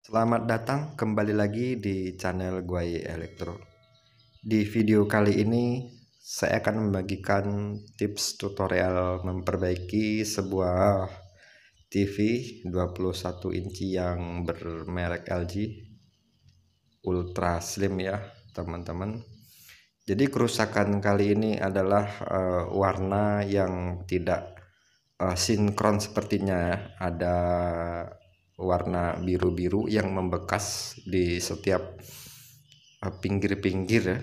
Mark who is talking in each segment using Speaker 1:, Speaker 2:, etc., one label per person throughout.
Speaker 1: Selamat datang kembali lagi di channel Guai Elektro. Di video kali ini saya akan membagikan tips tutorial memperbaiki sebuah TV 21 inci yang bermerek LG Ultra Slim ya teman-teman. Jadi kerusakan kali ini adalah warna yang tidak sinkron sepertinya ya. Ada warna biru-biru yang membekas di setiap pinggir-pinggir ya,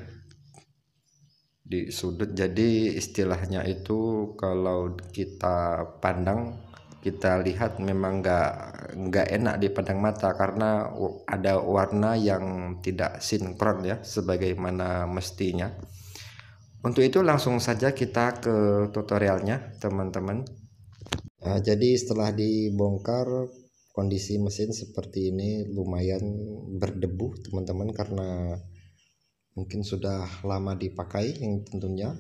Speaker 1: di sudut. Jadi istilahnya itu kalau kita pandang, kita lihat memang nggak enak dipandang mata karena ada warna yang tidak sinkron ya sebagaimana mestinya. Untuk itu langsung saja kita ke tutorialnya teman-teman. Nah, jadi setelah dibongkar, kondisi mesin seperti ini lumayan berdebu teman-teman karena mungkin sudah lama dipakai yang tentunya.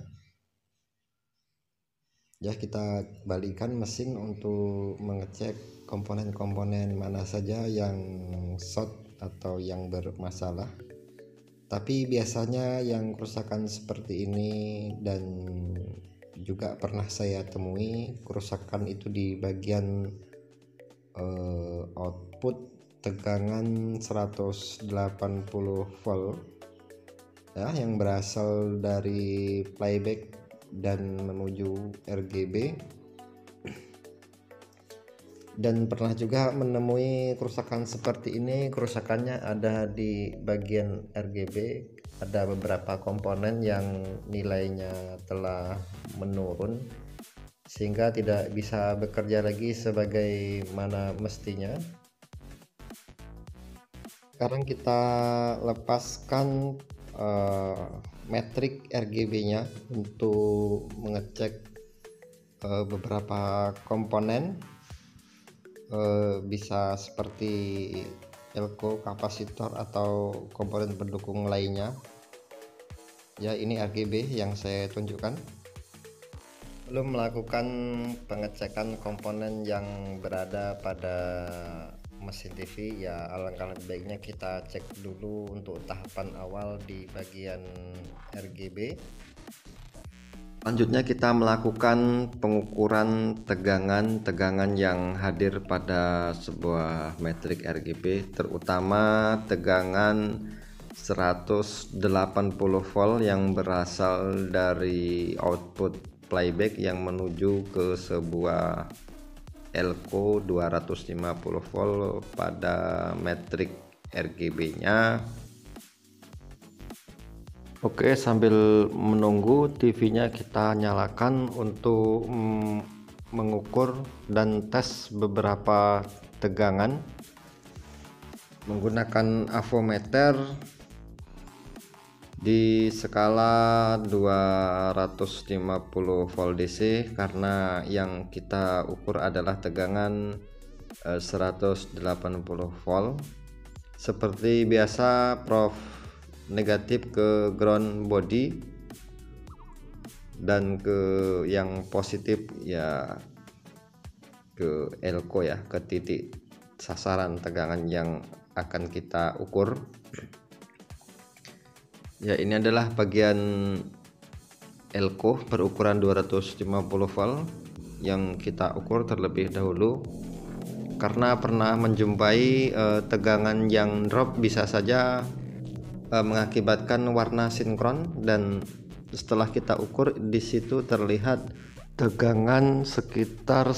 Speaker 1: Ya, kita balikan mesin untuk mengecek komponen-komponen mana saja yang short atau yang bermasalah. Tapi biasanya yang kerusakan seperti ini, dan juga pernah saya temui kerusakan itu di bagian output tegangan 180 volt ya, yang berasal dari playback dan menuju RGB. Dan pernah juga menemui kerusakan seperti ini. Kerusakannya ada di bagian RGB, ada beberapa komponen yang nilainya telah menurun sehingga tidak bisa bekerja lagi sebagaimana mestinya. Sekarang kita lepaskan metrik RGB nya untuk mengecek beberapa komponen, bisa seperti elko, kapasitor, atau komponen pendukung lainnya ya. Ini RGB yang saya tunjukkan. Belum melakukan pengecekan komponen yang berada pada mesin TV ya, alangkah lebih baiknya kita cek dulu untuk tahapan awal di bagian RGB. Selanjutnya kita melakukan pengukuran tegangan yang hadir pada sebuah metrik RGB, terutama tegangan 180 volt yang berasal dari output playback yang menuju ke sebuah elko 250 volt pada metrik RGB nya. Oke, sambil menunggu TV-nya kita nyalakan untuk mengukur dan tes beberapa tegangan menggunakan avometer di skala 250 volt DC, karena yang kita ukur adalah tegangan 180 volt. Seperti biasa, Prof negatif ke ground body dan ke yang positif ya ke elko ya, ke titik sasaran tegangan yang akan kita ukur. Ya, ini adalah bagian elko berukuran 250 volt yang kita ukur terlebih dahulu, karena pernah menjumpai tegangan yang drop bisa saja mengakibatkan warna sinkron, dan setelah kita ukur di situ terlihat tegangan sekitar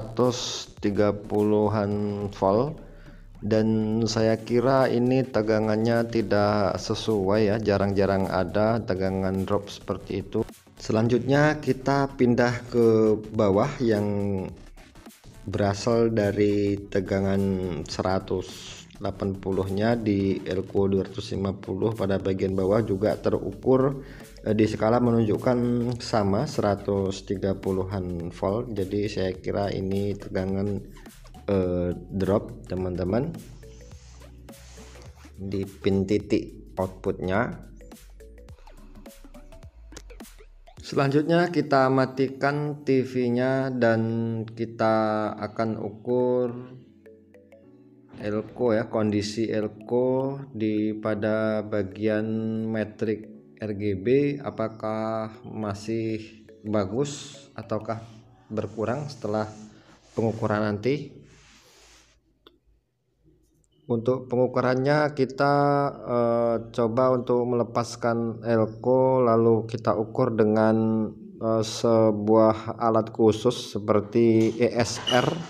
Speaker 1: 130-an volt, dan saya kira ini tegangannya tidak sesuai ya, jarang-jarang ada tegangan drop seperti itu. Selanjutnya kita pindah ke bawah yang berasal dari tegangan 180 nya di elko 250 pada bagian bawah juga terukur di skala menunjukkan sama 130-an volt. Jadi saya kira ini tegangan drop teman-teman di pin titik outputnya. Selanjutnya kita matikan TV-nya dan kita akan ukur elko ya, kondisi elko pada bagian metrik RGB apakah masih bagus ataukah berkurang setelah pengukuran nanti. Untuk pengukurannya kita coba untuk melepaskan elko, lalu kita ukur dengan sebuah alat khusus seperti ESR.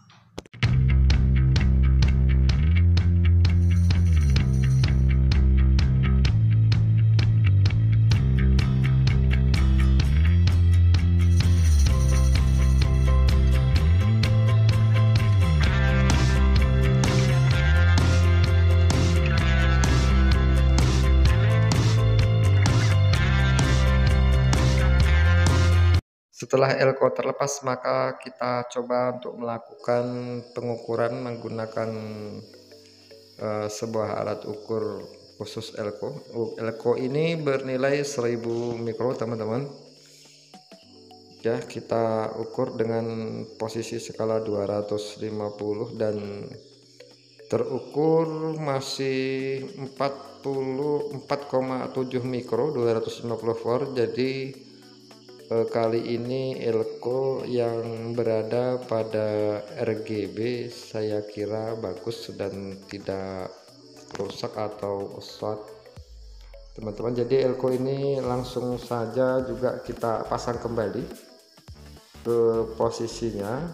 Speaker 1: Setelah elko terlepas, maka kita coba untuk melakukan pengukuran menggunakan sebuah alat ukur khusus elko. Elko ini bernilai 1000 mikro teman-teman. Ya, kita ukur dengan posisi skala 250 dan terukur masih 44,7 mikro 250 volt. Jadi kali ini elko yang berada pada RGB saya kira bagus dan tidak rusak atau short teman-teman. Jadi elko ini langsung saja juga kita pasang kembali ke posisinya.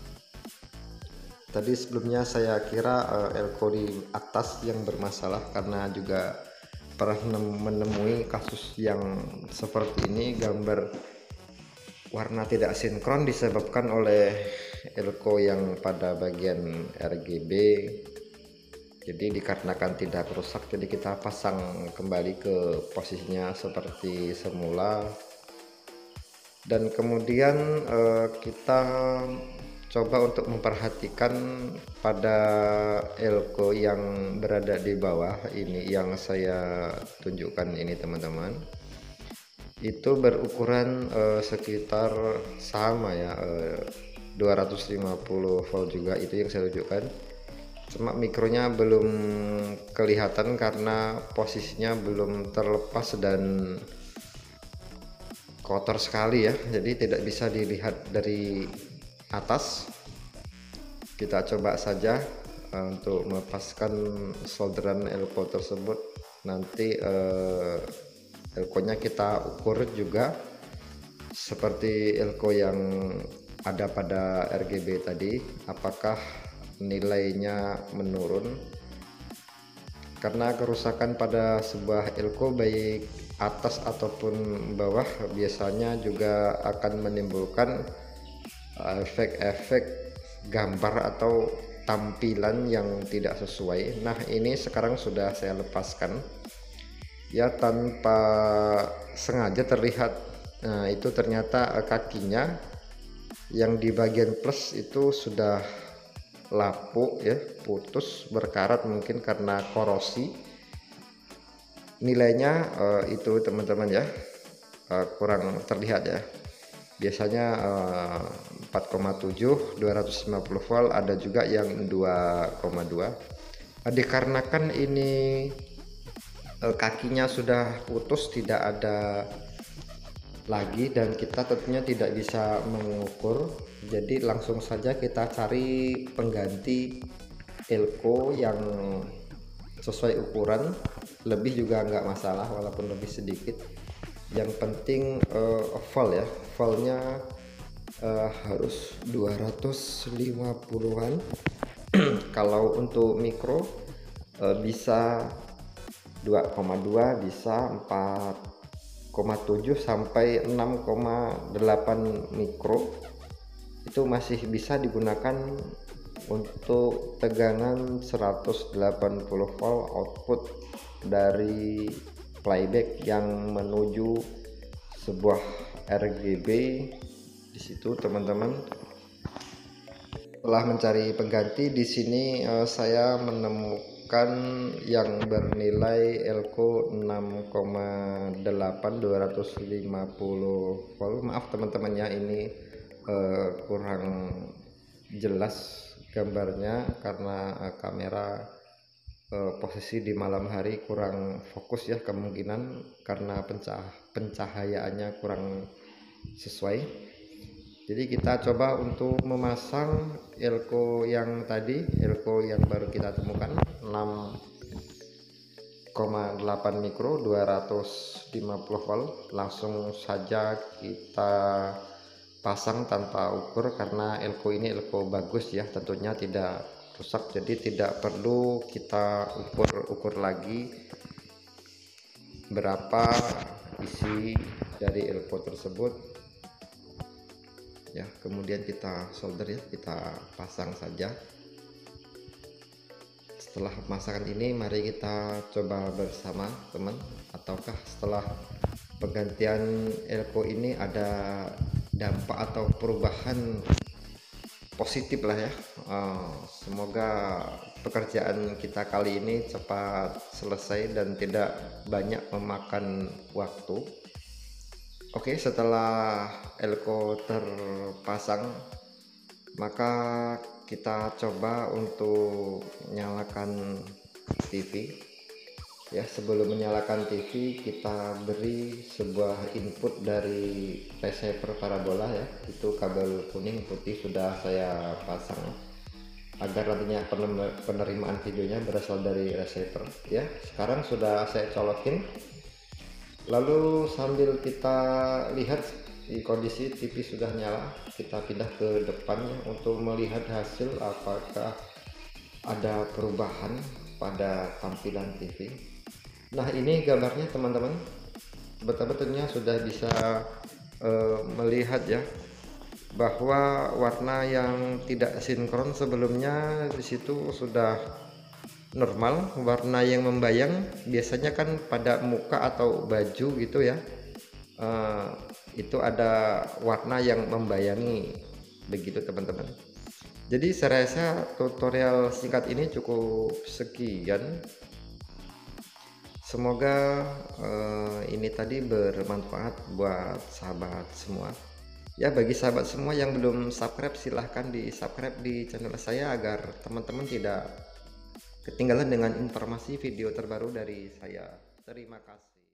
Speaker 1: Tadi sebelumnya saya kira elko di atas yang bermasalah, karena juga pernah menemui kasus yang seperti ini, gambar warna tidak sinkron disebabkan oleh elko yang pada bagian RGB. Jadi dikarenakan tidak rusak, jadi kita pasang kembali ke posisinya seperti semula. Dan kemudian kita coba untuk memperhatikan pada elko yang berada di bawah ini, yang saya tunjukkan ini teman-teman. Itu berukuran sekitar sama ya, 250 volt juga, itu yang saya tunjukkan. Cuma mikronya belum kelihatan karena posisinya belum terlepas dan kotor sekali ya, jadi tidak bisa dilihat dari atas. Kita coba saja untuk melepaskan solderan elko tersebut. Nanti elko-nya kita ukur juga seperti elko yang ada pada RGB tadi, apakah nilainya menurun. Karena kerusakan pada sebuah elko baik atas ataupun bawah biasanya juga akan menimbulkan efek-efek gambar atau tampilan yang tidak sesuai. Nah, ini sekarang sudah saya lepaskan ya, tanpa sengaja terlihat. Nah, itu ternyata kakinya yang di bagian plus itu sudah lapuk ya, putus, berkarat, mungkin karena korosi. Nilainya itu teman-teman ya, kurang terlihat ya. Biasanya 4,7 250 volt, ada juga yang 2,2. Dikarenakan ini kakinya sudah putus, tidak ada lagi, dan kita tentunya tidak bisa mengukur, jadi langsung saja kita cari pengganti elko yang sesuai ukuran. Lebih juga nggak masalah, walaupun lebih sedikit, yang penting volt ya, voltnya harus 250-an. Kalau untuk mikro bisa 2,2, bisa 4,7 sampai 6,8 mikro. Itu masih bisa digunakan untuk tegangan 180 volt output dari playback yang menuju sebuah RGB. Di situ teman-teman, setelah mencari pengganti di sini saya menemukan yang bernilai elko 6,8 250 volt. Maaf teman-teman ya, ini kurang jelas
Speaker 2: gambarnya karena kamera posisi di malam hari kurang fokus ya, kemungkinan karena pencahayaannya kurang sesuai. Jadi kita coba untuk memasang elko yang tadi, elko yang baru kita temukan 6,8 mikro 250 volt. Langsung saja kita pasang tanpa ukur karena elko ini elko bagus ya, tentunya tidak rusak, jadi tidak perlu kita ukur lagi berapa isi dari elko tersebut ya. Kemudian kita solder ya, kita pasang saja. Setelah pemasangan ini mari kita coba bersama teman, ataukah setelah penggantian elko ini ada dampak atau perubahan positif lah ya. Semoga pekerjaan kita kali ini cepat selesai dan tidak banyak memakan waktu. Oke, setelah elko terpasang maka kita coba untuk nyalakan TV ya. Sebelum menyalakan TV kita beri sebuah input dari receiver parabola ya, itu kabel kuning putih sudah saya pasang agar nantinya penerimaan videonya berasal dari receiver ya. Sekarang sudah saya colokin, lalu sambil kita lihat di kondisi TV sudah nyala, kita pindah ke depannya untuk melihat hasil apakah ada perubahan pada tampilan TV. Nah, ini gambarnya teman-teman, betulnya sudah bisa melihat ya bahwa warna yang tidak sinkron sebelumnya di situ sudah normal. Warna yang membayang biasanya kan pada muka atau baju gitu ya, itu ada warna yang membayangi begitu teman-teman. Jadi saya rasa tutorial singkat ini cukup sekian. Semoga ini tadi bermanfaat buat sahabat semua ya. Bagi sahabat semua yang belum subscribe, silahkan di subscribe di channel saya agar teman-teman tidak ketinggalan dengan informasi video terbaru dari saya. Terima kasih.